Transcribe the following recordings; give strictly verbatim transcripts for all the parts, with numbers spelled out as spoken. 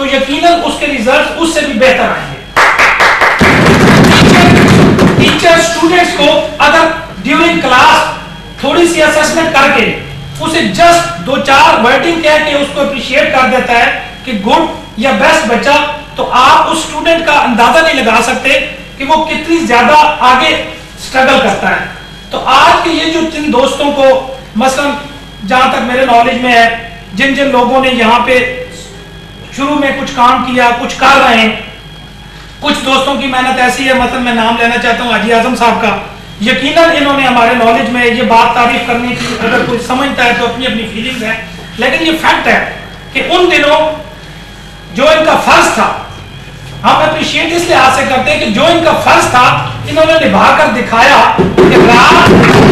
تو یقیناً اس کے ریزلٹ اس سے بھی بہتر آئیں گے. ٹیچر اسٹوڈنٹس کو اگر ڈیورنگ کلاس تھوڑی سی اسسمنٹ کر کے اسے جسٹ دو چار ورڈنگ کہہ کے اس کو اپریشیٹ کر دیتا ہے کہ گڈ یا بیسٹ بچہ, تو آپ اس اسٹوڈنٹ کا اندازہ نہیں لگا سکتے کہ وہ کتنی زیادہ آگے اسٹرگل کرتا ہے. تو آج کے یہ جو جن دوستوں کو مثلا جہاں تک میرے نالج میں ہے, جن جن لوگوں نے یہاں پہ شروع میں کچھ کام کیا, کچھ کر رہے ہیں, کچھ دوستوں کی محنت ایسی ہے, مثلا میں نام لینا چاہتا ہوں حاجی اعظم صاحب کا, یقیناً انہوں نے ہمارے نالج میں یہ بات تعریف کرنے کی اگر کوئی سمجھتا ہے تو اپنی اپنی فیلنگز ہے, لیکن یہ فیکٹ ہے کہ ان دنوں جو ان کا فرض تھا, ہم اپریشیٹ اس لحاظ سے کرتے ہیں کہ جو ان کا فرض تھا انہوں نے نبھا کر دکھایا کہ رات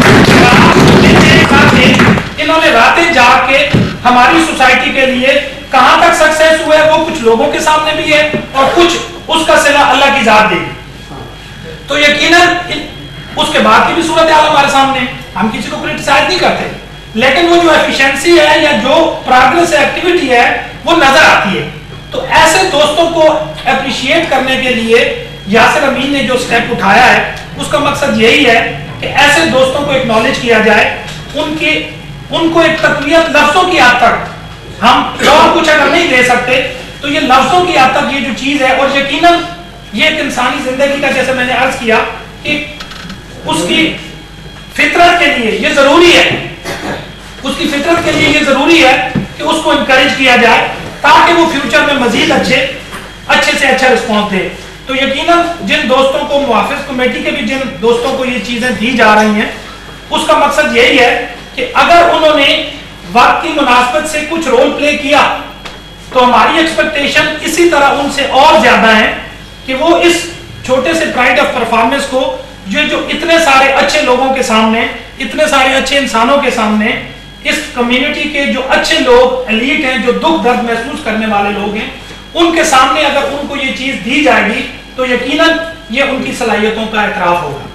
انہوں نے راتیں جاگ کے ہماری سوسائٹی کے لیے کہاں تک سکسیس ہوئے, وہ کچھ لوگوں کے سامنے بھی ہے اور کچھ اس کا صلہ اللہ کی ذات دے گی. تو یقیناً اس کے بعد کی بھی صورتحال ہمارے سامنے, ہم کسی کو کرٹیسائز نہیں کرتے, لیکن وہ جو ایفیشنسی ہے یا جو پروگرس ایکٹیویٹی ہے وہ نظر آتی ہے. تو ایسے دوستوں کو اپریشیٹ کرنے کے لیے یاسر امین نے جو سٹیپ اٹھایا ہے اس کا مقصد یہی ہے کہ ایسے دوستوں کو ایکنالج کیا جائے, ان کی ان کو ایک تقویت لفظوں کی حد تک, ہم اور کچھ اگر نہیں دے سکتے تو یہ لفظوں کی حد تک یہ جو چیز ہے, اور یقیناً یہ ایک انسانی زندگی کا, جیسے میں نے عرض کیا کہ اس کی فطرت کے لیے یہ ضروری ہے, اس کی فطرت کے لیے یہ ضروری ہے کہ اس کو انکریج کیا جائے تاکہ وہ فیوچر میں مزید اچھے اچھے سے اچھا رسپانس دے. تو یقیناً جن دوستوں کو, محافظ کمیٹی کے بھی جن دوستوں کو یہ چیزیں دی جا رہی ہیں, اس کا مقصد یہی ہے کہ اگر انہوں نے وقت کی مناسبت سے کچھ رول پلے کیا تو ہماری ایکسپیکٹیشن اسی طرح ان سے اور زیادہ ہے کہ وہ اس چھوٹے سے پرائڈ آف پرفارمنس کو, جو جو اتنے سارے اچھے لوگوں کے سامنے, اتنے سارے اچھے انسانوں کے سامنے, اس کمیونٹی کے جو اچھے لوگ ایلیٹ ہیں, جو دکھ درد محسوس کرنے والے لوگ ہیں, ان کے سامنے اگر ان کو یہ چیز دی جائے گی تو یقیناً یہ ان کی صلاحیتوں کا اعتراف ہوگا.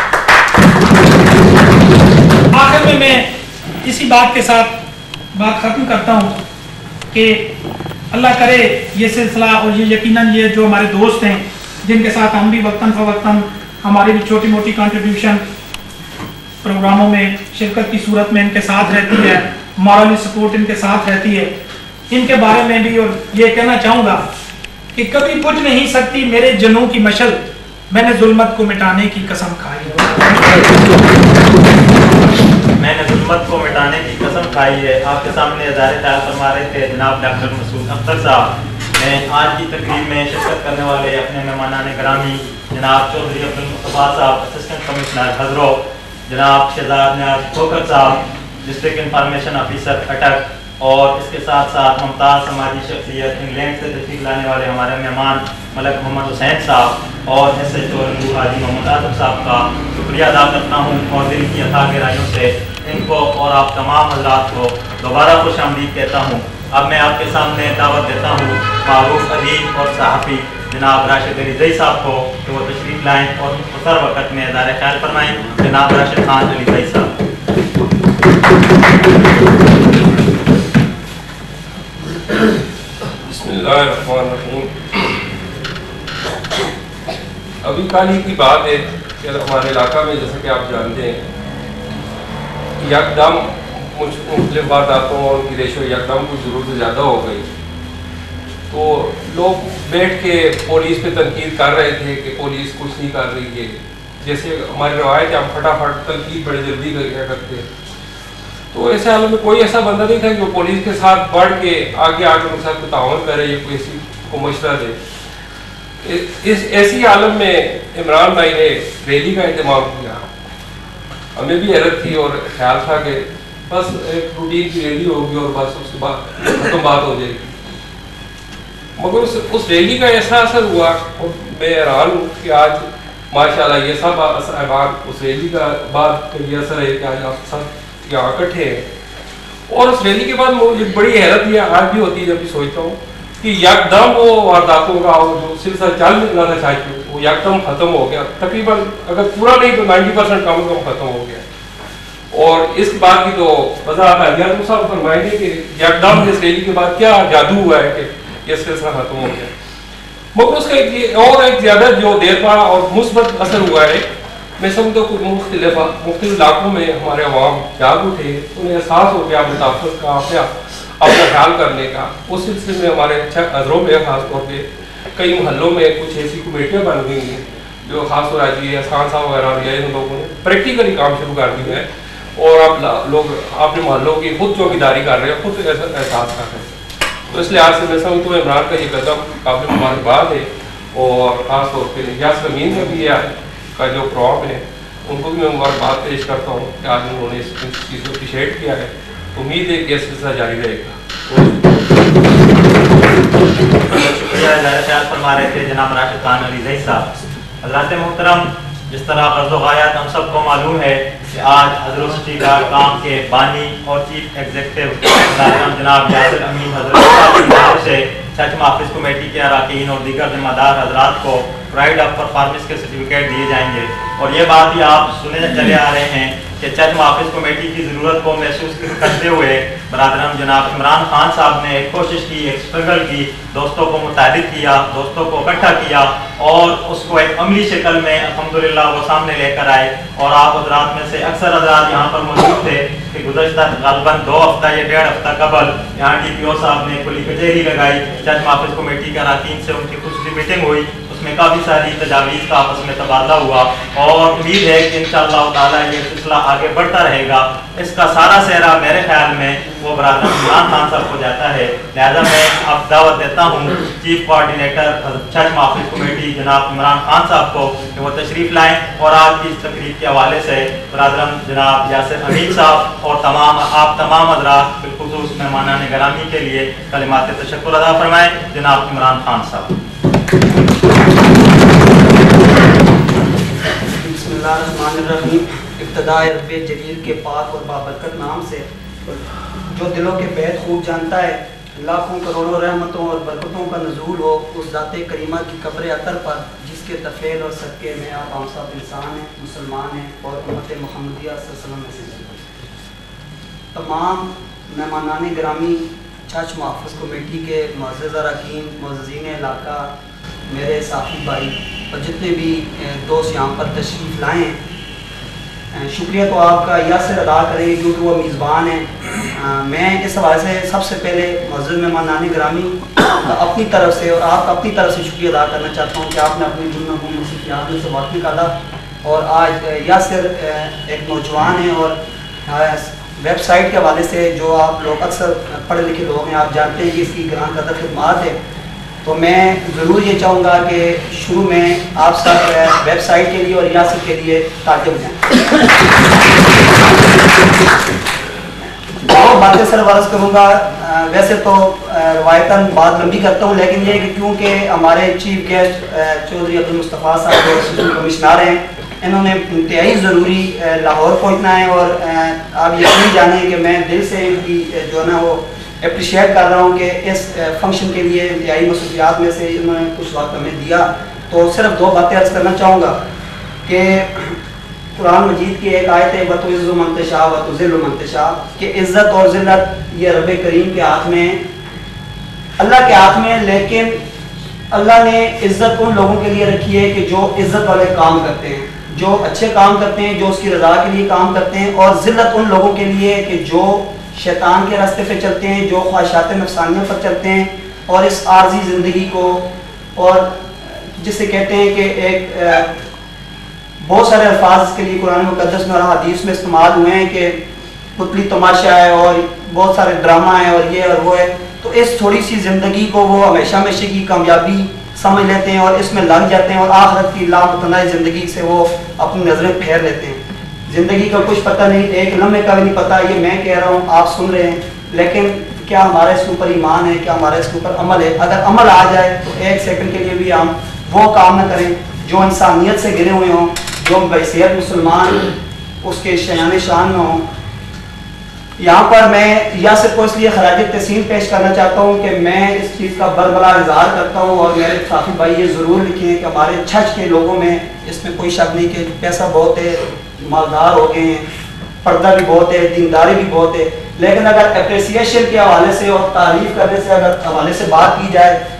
آخر میں میں اسی بات کے ساتھ بات ختم کرتا ہوں کہ اللہ کرے یہ سلسلہ اور یہ یقیناً یہ جو ہمارے دوست ہیں جن کے ساتھ ہم بھی وقتاً فوقتاً ہماری بھی چھوٹی موٹی کنٹریبیوشن پروگراموں میں شرکت کی صورت میں ان کے ساتھ رہتی ہے, مورلی سپورٹ ان کے ساتھ رہتی ہے, ان کے بارے میں بھی اور یہ کہنا چاہوں گا کہ کبھی بجھ نہیں سکتی میرے جنوں کی مشل, میں نے ظلمت کو مٹانے کی قسم کھائی میں نے ظلمت کو مٹانے کی قسم کھائی ہے. آپ کے سامنے اظہار خیال فرما رہے تھے جناب ڈاکٹر مسعود اختر صاحب. میں آج کی تقریب میں شرکت کرنے والے اپنے مہمانان گرامی جناب چودھری عبدالمصطفیٰ صاحب اسسٹنٹ کمشنر ہزرو, جناب شہزاد نیاز ٹھوکر صاحب ڈسٹرکٹ انفارمیشن آفیسر اٹک, اور اس کے ساتھ ساتھ ممتاز سماجی شخصیت انگلینڈ سے تشریف لانے والے ہمارے مہمان ملک محمد حسین صاحب اور ایس ایچ او حاجی محمد آصف صاحب کا شکریہ ادا کرتا ہوں, اور دل کی عطا گہرائیوں سے ان کو اور آپ تمام حضرات کو دوبارہ خوش آمدید کہتا ہوں. اب میں آپ کے سامنے دعوت دیتا ہوں معروف ادیب اور صحافی جناب راشد علی زئی صاحب کو کہ وہ تشریف لائیں اور مختصر وقت میں اظہار خیال فرمائیں. جناب راشد خان علی زئی صاحب. بسم اللہ الرحمن الرحیم. ابھی کل ہی کی بات ہے کہ ہمارے علاقہ میں جیسا کہ آپ جانتے ہیں یکدم مختلف وارداتوں اور ان کی ریشو یکدم کچھ ضرورت سے زیادہ ہو گئی, تو لوگ بیٹھ کے پولیس پہ تنقید کر رہے تھے کہ پولیس کچھ نہیں کر رہی ہے. جیسے ہماری روایت ہے ہم پھٹافٹ تنقید بڑے جلدی کر کرتے, تو ایسے حالوں میں کوئی ایسا بندہ نہیں تھا جو پولیس کے ساتھ بڑھ کے آگے آ کے ان کے ساتھ تعاون کرے یا کوئی ایسی کو مشورہ دے. اس ایسی عالم میں عمران بھائی نے ریلی کا اہتمام کیا. ہمیں بھی حیرت تھی اور خیال تھا کہ بس ایک روٹین کی ریلی ہوگی اور بس اس کے بعد ختم بات ہو جائے گی, مگر اس اس ریلی کا ایسا اثر ہوا اور میں حیران ہوں کہ آج ماشاءاللہ یہ سب صاحبان اس ریلی کا بعد یہ اثر ہے کہ آج آپ سب یہاں اکٹھے ہیں. اور اس ریلی کے بعد مجھے بڑی حیرت یہ آج بھی ہوتی ہے جب بھی سوچتا ہوں کہ یکدم وہ وارداتوں کا جو سلسلہ چل نکلا تھا چاہیے وہ یکدم ختم ہو گیا. تقریباً اگر پورا نہیں تو نائنٹی پرسینٹ کم کم ختم ہو گیا. اور اس بات کی تو وضاحت ہے صاحب فرمائیں گے کہ یکدم اس ریلی کے بعد کیا جادو ہوا ہے کہ ये सिलसिला खत्म हो गया। मगर उसका एक और एक ज़्यादा जो देर पा और मुस्बत असर हुआ है, मैं समझता हूँ मुख्तलिफ मुख्तलिफ इलाकों में हमारे अवाम जाग उठे, उन्हें एहसास हो गया अपने तहफ़्फ़ुज़ का, अपने अपना ख्याल करने का। उस सिलसिले में हमारे अजरों में ख़ास तौर पे कई महलों में कुछ ऐसी कमेटियाँ बन गई हैं जो ख़ास तौर आज ये खान साहब वगैरह या इन लोगों ने प्रैक्टिकली काम शुरू कर दिया है और आप लोग अपने महलों की खुद चौकीदारी कर रहे हैं, खुद ऐसा एहसास कर रहे हैं। तो इसलिए आज से मैं समझता हूँ इमरान का ये कदम काफ़ी मुबारकबाद है और ख़ास तौर पर यास अमीन में भी है का जो प्रोग्राम है उनको भी मैं मुबारकबाद पेश करता हूँ कि आज उन्होंने इस चीज़ को अप्रिशिएट किया है। उम्मीद है कि यह सिलसिला जारी रहेगा। शुक्रिया ख्याल फरमा रहे थे जनाब राशिद खान अली ज़ई साहब। हज़रात मोहतरम, जिस तरह फर्ज़ो गायत हम सबको मालूम है कि आज हज़रत सिटी का काम के बानी और चीफ एग्जीक्यूटिव जनाब यासिर अमीन हज़रत से छठ महफिज कमेटी के अरकान और दीगर जिम्मेदार हजरात को प्राइड ऑफ परफॉर्मेंस के सर्टिफिकेट दिए जाएंगे। और ये बात भी आप सुने चले आ रहे हैं कि छठ महफिज कमेटी की ज़रूरत को महसूस करते हुए बरादरम जनाब इमरान खान साहब ने एक कोशिश की, एक स्ट्रगल की, दोस्तों को मुताबिक किया, दोस्तों को इकट्ठा किया और उसको एक अमली शक्ल में अल्हम्दुलिल्लाह वो सामने लेकर आए। और आप हजरात में से अक्सर हजरात यहाँ पर मौजूद थे कि गुज़श्ता ग़ालिबन दो हफ्ता या डेढ़ हफ्ता कबल यहाँ डी पी ओ साहब ने खुली कचहरी लगाई, छठ महफिज कमेटी के अरकान से उनकी खुसूसी मीटिंग हुई, उसमें काफ़ी सारी तजावीज़ का आपस में तबादला हुआ और उम्मीद है कि इंशाअल्लाह ताला ये सिलसिला आगे बढ़ता रहेगा। इसका सारा सेहरा मेरे ख्याल में वो बरादर इमरान खान साहब को जाता है। लिहाजा मैं अब दावत देता हूँ चीफ कोऑर्डिनेटर छठ महफिज कमेटी जनाब इमरान खान साहब को कि वो तशरीफ़ लाएँ और आज की इस तकरीब के हवाले से बरादरम जनाब यासिर अमीन साहब और तमाम आप तमाम हज़रात बिलखुसूस मेहमानान गिरामी के लिए कलिमात तशक्कुर अदा फरमाएँ। जनाब इमरान खान साहब। इब्तिदाए रब्बे जलील के पाक और बाबरकत नाम से जो दिलों के बैत खूब जानता है, लाखों करोड़ों रहमतों और बरकतों का नज़ूल हो उस ज़ाते करीमा की कब्र अतर पर जिसके तफ़ेल और सदक़े में आप हम सब इंसान हैं, मुसलमान हैं और उम्मत मुहम्मदिया सल्लल्लाहु अलैहि वसल्लम में से तमाम मेहमानान गिरामी छठ महफिज कमेटी के मुअज़्ज़ज़ अरकान, मुअज़्ज़ज़ीन इलाका, मेरे साथी भाई और जितने भी दोस्त यहाँ पर तशरीफ़ लाए हैं, शुक्रिया तो आपका यासिर अदा करें क्योंकि वो मेज़बान हैं। मैं इस हवाले से सबसे पहले मुअज़्ज़ज़ मेहमानान गिरामी अपनी तरफ से और आप अपनी तरफ से शुक्रिया अदा करना चाहता हूँ कि आपने अपनी जुम्मन को मुसीबत में से वक्त निकाला और आज यासिर एक नौजवान है और वेबसाइट के हवाले से जो आप लोग अक्सर पढ़े लिखे लोग हैं, आप जानते हैं कि इसकी ग्रां कदर खिदमात है। तो मैं ज़रूर ये चाहूँगा कि शुरू में आप सब वेबसाइट के लिए और यासिर के लिए ताज़ हो जाएँ। बहुत बातें सर वारस करूँगा, वैसे तो रवायतन बात लंबी करता हूँ, लेकिन ये कि क्योंकि हमारे चीफ गेस्ट चौधरी अब्दुल मुस्तफ़ा साहब जो असिस्टेंट कमिश्नर हैं, इन्होंने इंतहाई ज़रूरी लाहौर पहुँचना है और आप यकीन जाने कि मैं दिल से इनकी जो है ना वो अप्रिशिएट कर रहा हूँ कि इस फंक्शन के लिए इंतहाई मसूलियात में से इन्होंने कुछ वक्त हमें दिया। तो सिर्फ दो बातें अर्ज़ करना चाहूँगा कि कुरान मजीद की एक आयत है वतुइज़्ज़ु मन तशा वतुज़िल्लु मन तशा कि इज़्ज़त और ज़िल्लत ये रब करीम के हाथ में, अल्लाह के हाथ में, लेकिन अल्लाह ने इज़्ज़त उन लोगों के लिए रखी है कि जो इज़्ज़त वाले काम करते हैं, जो अच्छे काम करते हैं, जो उसकी रज़ा के लिए काम करते हैं, और ज़िल्लत उन लोगों के लिए कि जो शैतान के रास्ते पे चलते हैं, जो ख्वाहिशात नफ्सानियों पर चलते हैं और इस आर्जी ज़िंदगी को, और जिसे कहते हैं कि एक बहुत सारे अल्फाज के लिए कुरान मुक़द्दस में और हदीस में इस्तेमाल हुए हैं कि पुतली तमाशा है और बहुत सारे ड्रामा है और ये और वो है। तो इस थोड़ी सी ज़िंदगी को वो हमेशा हमेशा की कामयाबी समझ लेते हैं और इसमें लग जाते हैं और आखिरत की लामतनाई ज़िंदगी से वो अपनी नज़रें फेर लेते हैं। ज़िंदगी का कुछ पता नहीं, एक लम्हे का भी नहीं पता। ये मैं कह रहा हूँ, आप सुन रहे हैं, लेकिन क्या हमारा इसके ऊपर ईमान है, क्या हमारा इसके ऊपर अमल है? अगर अमल आ जाए तो एक सेकंड के लिए भी हम वो काम न करें जो इंसानियत से गिरे हुए हों, जो बहसीयत मुसलमान उसके शयान शान में हों। यहाँ पर मैं यासिर को इसलिए खराज तहसीन पेश करना चाहता हूँ कि मैं इस चीज़ का बरबला इज़हार करता हूँ और मेरे साथी भाई ये ज़रूर लिखें कि हमारे छठ के लोगों में इसमें कोई शक नहीं कि पैसा बहुत है, मालदार हो गए हैं, پردہ بھی بہت ہے، دینداری بھی بہت ہے، لیکن اگر اپریسیشن کے حوالے سے اور تعریف کرنے سے اگر حوالے سے بات کی جائے